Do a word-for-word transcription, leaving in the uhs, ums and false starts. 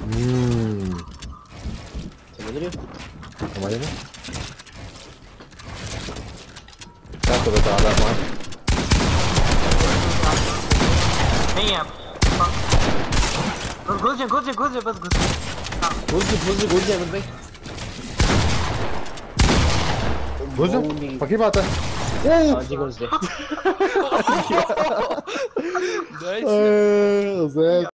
हम्म समझ रहे हो? हमारे ना क्या तो बता रहा था नहीं है बस घुस जा घुस जा घुस जा बस घुस जा घुस जा घुस जा घुस जा अहमद भाई घुस जा पक्की बात है हाँ जी घुस जा नाइस